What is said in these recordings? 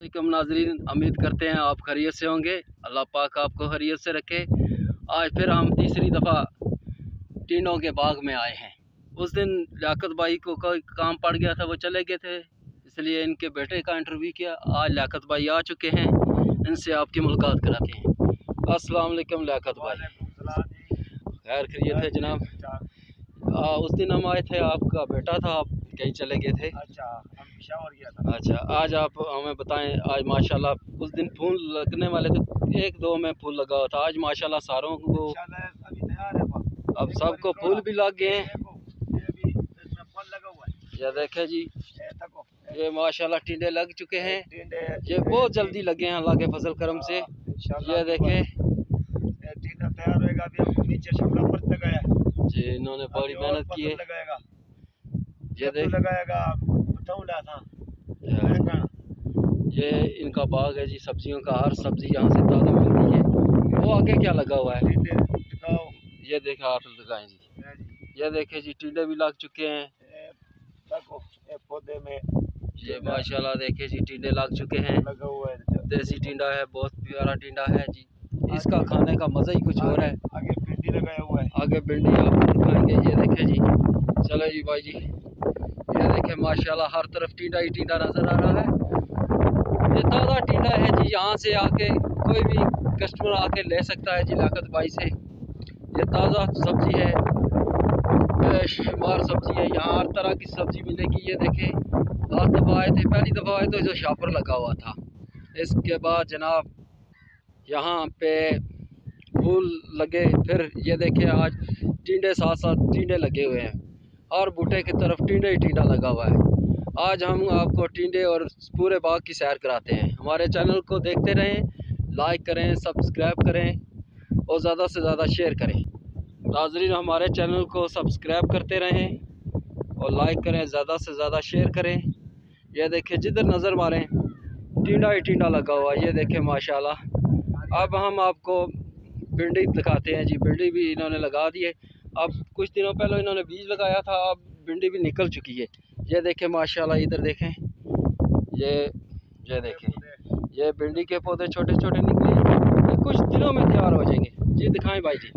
वालेकुम नाजरीन, उम्मीद करते हैं आप खैरियत से होंगे। अल्लाह पाक आपको खैरियत से रखे। आज फिर हम तीसरी दफ़ा टीनों के बाग में आए हैं। उस दिन लियाकत भाई को कोई काम पड़ गया था, वो चले गए थे, इसलिए इनके बेटे का इंटरव्यू किया। आज लियाकत भाई आ चुके हैं, इनसे आपकी मुलाकात कराते हैं। अस्सलाम वालेकुम लियाकत भाई, खैर खैरियत है जनाब। उस दिन हम आए थे, आपका बेटा था, आप कहीं चले गए थे। अच्छा, हम पेशावर गया था। अच्छा, आज आप हमें बताएं। आज माशाल्लाह उस दिन फूल लगने वाले थे, एक दो में फूल लगा हुआ था। आज माशाल्लाह सारों को अभी तैयार है, अब सबको फूल भी लग गए हैं। ये भी इसमें फल लगा हुआ है। ये देखें जी, ये माशाल्लाह टिंडे लग चुके हैं। ये ये बहुत जल्दी लगे हैं अल्लाह के फजल करम से। ये देखें टींडा तैयार होएगा। अभी हम नीचे शिमला मिर्च लगाया है जी, इन्होंने बड़ी मेहनत की है। लगाएगा, ये देख लगाएगा बताऊंगा था। ये इनका बाग है जी, सब्जियों का। हर सब्जी यहाँ से ताज़ा मिलती है। वो आगे क्या लगा हुआ है, ये देखें, आप लगाएं जी। ये देखें जी, टिंडे भी लग चुके हैं पौधे में। ये माशाल्लाह देखें जी, टिंडे लग चुके हैं। लगा हुआ है, देसी टिंडा है, बहुत प्यारा टिंडा है जी। इसका खाने का मज़ा ही कुछ और है। आगे भिंडी लगाया हुआ है। आगे भिंडी आपको दिखाएंगे। ये देखें जी, चलो जी भाई जी, ये देखें माशाल्लाह हर तरफ टिंडा ही टिंडा नज़र आ रहा है। ये ताज़ा टिंडा है जी, यहाँ से आके कोई भी कस्टमर आके ले सकता है जी लियाकत भाई से। ये ताज़ा सब्ज़ी है, बेशुमार सब्ज़ी है, यहाँ हर तरह की सब्ज़ी मिलेगी। ये देखें, लास्ट दफ़ा आए थे, पहली दफ़ा आए तो जो शापर लगा हुआ था। इसके बाद जनाब यहाँ पे फूल लगे, फिर ये देखें आज टिंडे साथ साथ टिंडे लगे हुए हैं। और बूटे की तरफ टिंडे ही टिंडा लगा हुआ है। आज हम आपको टिंडे और पूरे बाग की सैर कराते हैं। हमारे चैनल को देखते रहें, लाइक करें, सब्सक्राइब करें और ज़्यादा से ज़्यादा शेयर करें। नाज़रीन, हमारे चैनल को सब्सक्राइब करते रहें और लाइक करें, ज़्यादा से ज़्यादा शेयर करें। ये देखें, जिधर नज़र मारें टिंडा ही टिंडा लगा हुआ है। ये देखें माशाल्लाह। अब हम आपको भिंडी दिखाते हैं जी। भिंडी भी इन्होंने लगा दी है। अब कुछ दिनों पहले इन्होंने बीज लगाया था, अब भिंडी भी निकल चुकी है। ये देखें माशाल्लाह, इधर देखें, ये देखें, ये भिंडी के पौधे छोटे छोटे निकले। ये कुछ दिनों में तैयार हो जाएंगे जी। दिखाएं भाई जी।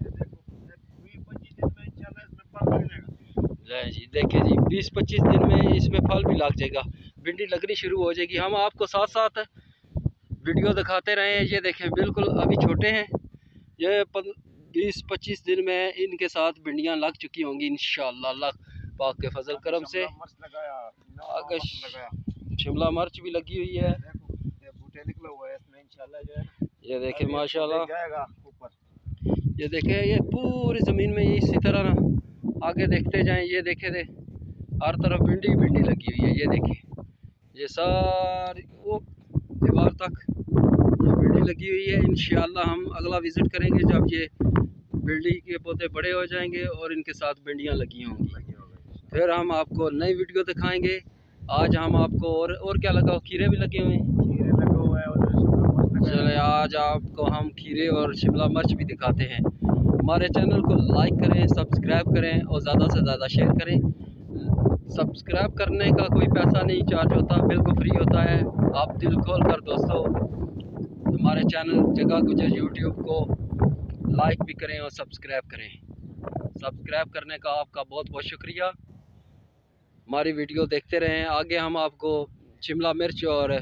जी देखें जी, 20-25 दिन में इसमें फल भी लग जाएगा, भिंडी लगनी शुरू हो जाएगी। हम आपको साथ साथ वीडियो दिखाते रहे हैं। ये देखें, बिल्कुल अभी छोटे हैं। ये 20-25 दिन में इनके साथ भिंडियाँ लग चुकी होंगी इंशाअल्लाह, अल्लाह पाक के फजल करम से। आगे शिमला मिर्च भी लगी हुई है। बूटे निकला हुआ है इसमें इंशाअल्लाह जो है। ये देखें माशाल्लाह, जाएगा ऊपर। ये देखें, ये पूरी ज़मीन में इसी तरह ना आगे देखते जाएं। ये देखें दे, हर तरफ भिंडी भिंडी लगी हुई है। ये देखें, ये सारी वो दीवार तक ये भिंडी लगी हुई है। इंशाअल्लाह हम अगला विज़िट करेंगे जब ये भिंडी के पौधे बड़े हो जाएंगे और इनके साथ भिंडियाँ लगी होंगी, फिर हम आपको नई वीडियो दिखाएंगे। आज हम आपको और क्या लगा, खीरे भी लगे हुए हैं। खीरे लगा हुआ है और चले आज आपको हम खीरे और शिमला मिर्च भी दिखाते हैं। हमारे चैनल को लाइक करें, सब्सक्राइब करें और ज़्यादा से ज़्यादा शेयर करें। सब्सक्राइब करने का कोई पैसा नहीं चार्ज होता, बिल्कुल फ्री होता है। आप दिल खोल कर दोस्तों हमारे चैनल जगह गुजर यूट्यूब को लाइक भी करें और सब्सक्राइब करें। सब्सक्राइब करने का आपका बहुत बहुत शुक्रिया। हमारी वीडियो देखते रहें। आगे हम आपको शिमला मिर्च और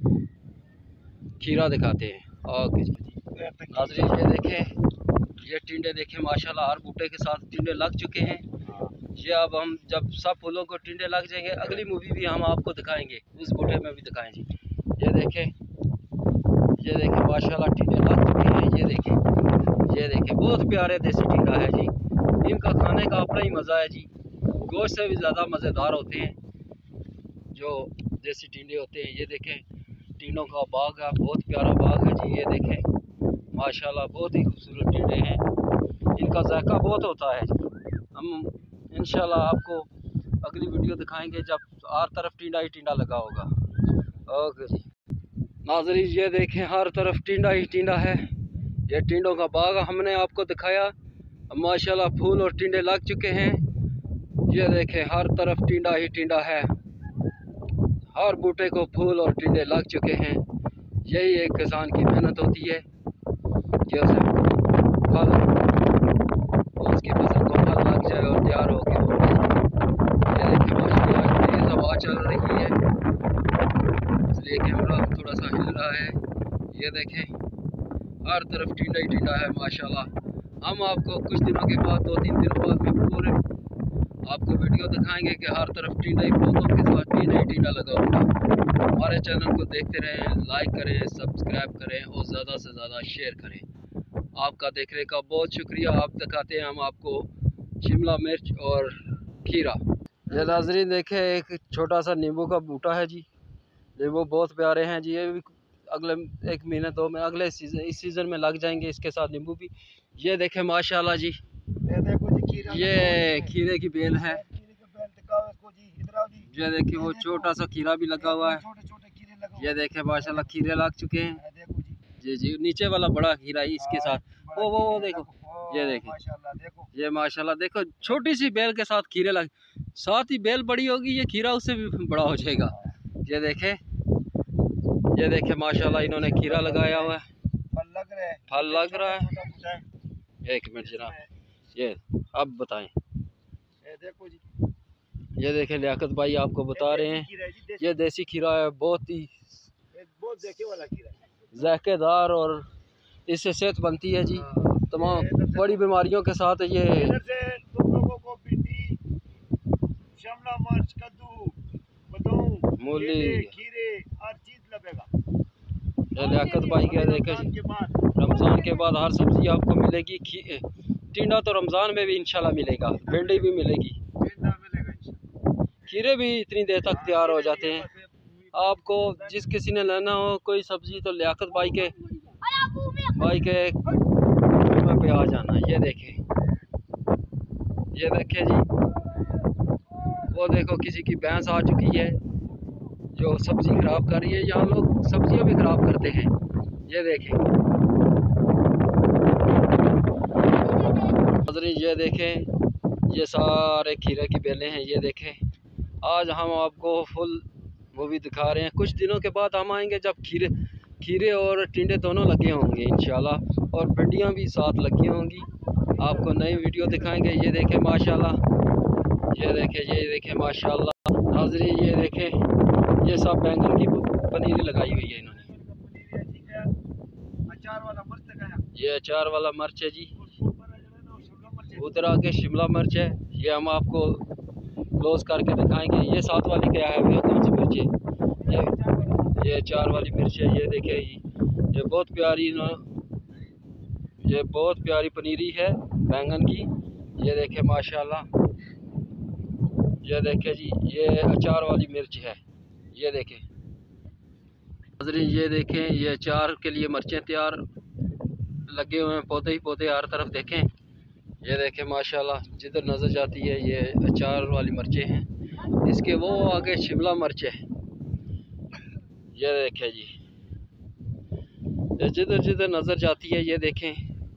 खीरा दिखाते हैं। ओके जी नाज़रीन, ये देखें, ये टिंडे देखें माशाल्लाह, हर बूटे के साथ टिंडे लग चुके हैं। ये अब हम जब सब फूलों को टिंडे लग जाएंगे, अगली मूवी भी हम आपको दिखाएंगे, उस बूटे में भी दिखाएं जी। ये देखें माशाल्लाह, टिंडे लग चुके हैं। ये देखें, बहुत प्यारे देसी टिंडा है जी। इनका खाने का अपना ही मज़ा है जी, गोश्त से भी ज़्यादा मज़ेदार होते हैं जो देसी टिंडे होते हैं। ये देखें, टिंडों का बाग है, बहुत प्यारा बाग है जी। ये देखें माशाल्लाह, बहुत ही खूबसूरत टिंडे हैं, इनका जायका बहुत होता है जी। हम इंशाल्लाह आपको अगली वीडियो दिखाएंगे जब हर तरफ टिंडा ही टिंडा लगा होगा। ओके जी नाज़रीन, ये देखें, हर तरफ टिंडा ही टिंडा है। ये टिंडों का बाग हमने आपको दिखाया। माशाल्लाह फूल और टिंडे लग चुके हैं। ये देखें, हर तरफ टिंडा ही टिंडा है, हर बूटे को फूल और टिंडे लग चुके हैं। यही एक किसान की मेहनत होती है कि उसे फल और उसकी फसल को फल लग जाए और तैयार हो के हो जाए। ये देखिए माशाल्लाह तेज हवा चल रही है, इसलिए कैमरा थोड़ा सा हिल रहा है। ये देखें हर तरफ टिंडा ही टिंडा है माशाल्लाह। हम आपको कुछ दिनों के बाद 2-3 दिनों बाद में पूरे आपको वीडियो दिखाएंगे कि हर तरफ टिंडा ही पौधों के साथ टिंडा ही टिंडा लगा होगा। हमारे चैनल को देखते रहें, लाइक करें, सब्सक्राइब करें और ज़्यादा से ज़्यादा शेयर करें। आपका देखने का बहुत शुक्रिया। आप दिखाते हैं हम आपको शिमला मिर्च और खीरा। ये नाज़रीन देखें एक छोटा सा नींबू का बूटा है जी। नींबू बहुत प्यारे हैं जी। ये भी अगले 1 महीने 2 में अगले सीज़न इस सीज़न में लग जाएंगे इसके साथ नींबू भी। ये देखें माशाल्लाह जी, ये खीरे की बेल है। ये देखिए वो छोटा सा खीरा भी लगा हुआ है। ये देखें माशाल्लाह खीरे लग चुके हैं जी जी। नीचे वाला बड़ा खीरा ही इसके साथ वो देखो, ये देखें ये माशाल्लाह देखो छोटी सी बेल के साथ खीरे लग, साथ ही बेल बड़ी होगी ये खीरा उससे भी बड़ा हो जाएगा। ये देखें माशाल्लाह इन्होंने खीरा लगाया हुआ है, फल लग रहा है। 1 मिनट जनाब, ये अब बताएं। ये देखें लियाकत भाई आपको बता रहे हैं ये देसी खीरा है, बहुत ही ज़ायकेदार और इससे सेहत बनती है जी। तमाम बड़ी बीमारियों के साथ ये मूली ये लियाकत भाई क्या देखे जी, रमज़ान के बाद हर सब्ज़ी आपको मिलेगी। टिंडा तो रमज़ान में भी इंशाल्लाह मिलेगा, भिंडी भी मिलेगी, खीरे भी इतनी देर तक तैयार हो जाते हैं। आपको जिस किसी ने लेना हो कोई सब्ज़ी तो लियाकत भाई के पे आ जाना। ये देखें जी, वो देखो किसी की भैंस आ चुकी है जो सब्ज़ी ख़राब कर रही है। यहाँ लोग सब्जियाँ भी ख़राब करते हैं। ये देखें ये देखें ये सारे खीरे की बेलें हैं। ये देखें आज हम आपको फुल वो भी दिखा रहे हैं। कुछ दिनों के बाद हम आएंगे जब खीरे और टिंडे दोनों लगे होंगे इंशाल्लाह, और भिंडियाँ भी साथ लगी होंगी। आपको नई वीडियो दिखाएंगे। ये देखें माशाल्लाह, ये देखें माशाल्लाह नाज़रीन, ये देखें ये सब बैंगन की पनीरी लगाई हुई है इन्होंने। ये अचार वाला मिर्च है जी, उधर आके शिमला मिर्च है। ये हम आपको क्लोज करके दिखाएंगे। ये साथ वाली क्या है, वो कौन सी मिर्च है? ये अचार वाली मिर्च है। ये देखिए ये बहुत प्यारी पनीरी है बैंगन की। ये देखें माशाल्लाह, ये देखें जी ये अचार वाली मिर्च है। ये देखें नाज़रीन, ये देखें ये अचार के लिए मिर्चें तैयार लगे हुए हैं, पौधे ही पौधे हर तरफ देखें। ये देखें माशाल्लाह जिधर नज़र जाती है ये अचार वाली मिर्चें हैं। इसके वो आगे शिमला मिर्च है। ये देखें जी ये जिधर नज़र जाती है ये देखें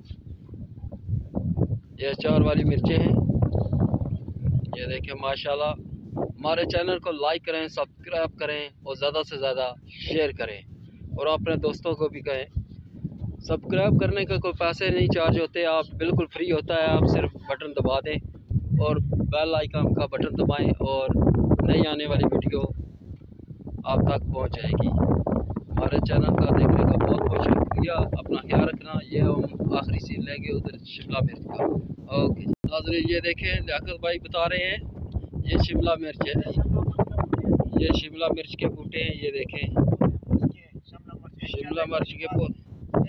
ये अचार वाली मिर्चें हैं। ये देखें माशाल्लाह। हमारे चैनल को लाइक करें, सब्सक्राइब करें और ज़्यादा से ज़्यादा शेयर करें और अपने दोस्तों को भी कहें। सब्सक्राइब करने का कोई पैसे नहीं चार्ज होते, आप बिल्कुल फ्री होता है। आप सिर्फ बटन दबा दें और बेल आइकन का बटन दबाएं और नई आने वाली वीडियो आप तक पहुंच जाएगी। हमारे चैनल का देखने का बहुत बहुत शुक्रिया। अपना ख्याल रखना। ये हम आखिरी सीन लेंगे उधर शिमला मिर्च का। ओके नाज़रीन, ये देखें लियाकत भाई बता रहे हैं ये शिमला मिर्च है। ये शिमला मिर्च के बूटे हैं। ये देखें शिमला मिर्च के पौधे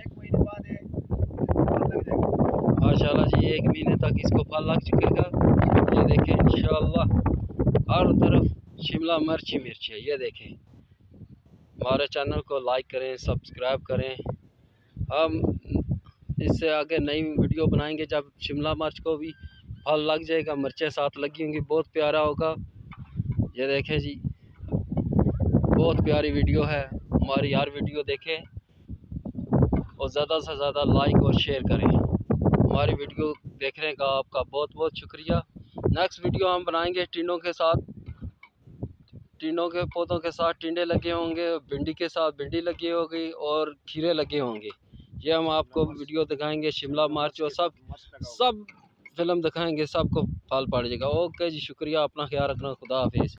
माशाल्लाह जी 1 महीने तक इसको फल लग चुकेगा। ये देखें इंशाल्लाह हर तरफ शिमला मिर्च ही मिर्च है। ये देखें हमारे चैनल को लाइक करें, सब्सक्राइब करें। हम इससे आगे नई वीडियो बनाएंगे जब शिमला मिर्च को भी फल लग जाएगा, मिर्चें साथ लगी होंगी, बहुत प्यारा होगा। ये देखें जी बहुत प्यारी वीडियो है। हमारी हर वीडियो देखें और ज़्यादा से ज़्यादा लाइक और शेयर करें। हमारी वीडियो देखने का आपका बहुत बहुत शुक्रिया। नेक्स्ट वीडियो हम बनाएंगे टिंडों के साथ। टिंडों के पौधों के साथ टिंडे लगे होंगे, भिंडी के साथ भिंडी लगी होगी और खीरे लगे होंगे। ये हम आपको वीडियो दिखाएंगे, शिमला मिर्च और सब फिल्म दिखाएंगे, सबको फल पड़ जाएगा। ओके जी, शुक्रिया, अपना ख्याल रखना, खुदा हाफिज़।